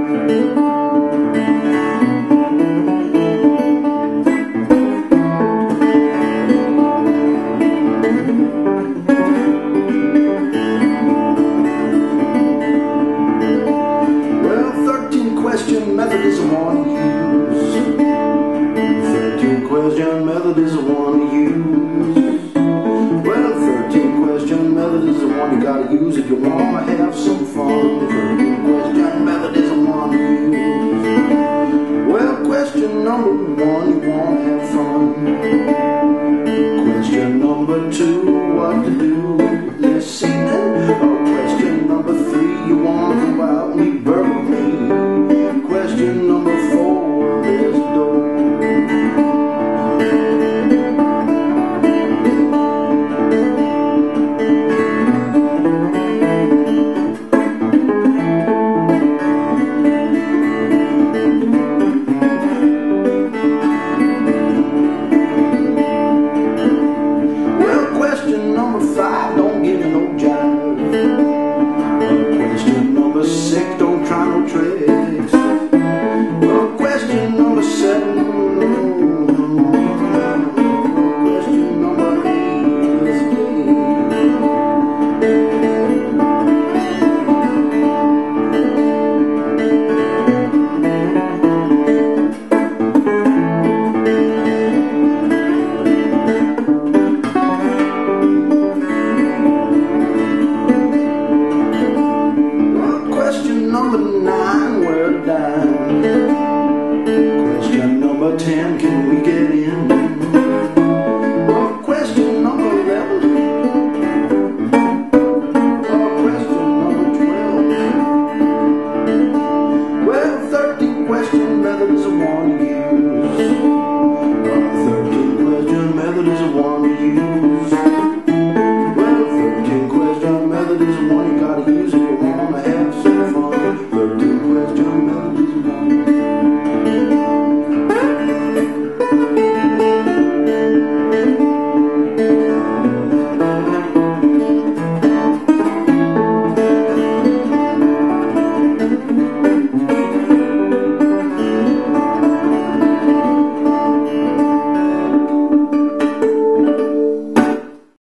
Method is the one to use. 13 question method is the one to use. Well, 13 question method is the one you gotta use if you wanna have some fun. 13 question method is the one to use. Well, question number 1, you wanna have fun. Question number 2, what to do this evening. Or question number 3, you wanna go out and eat burgers.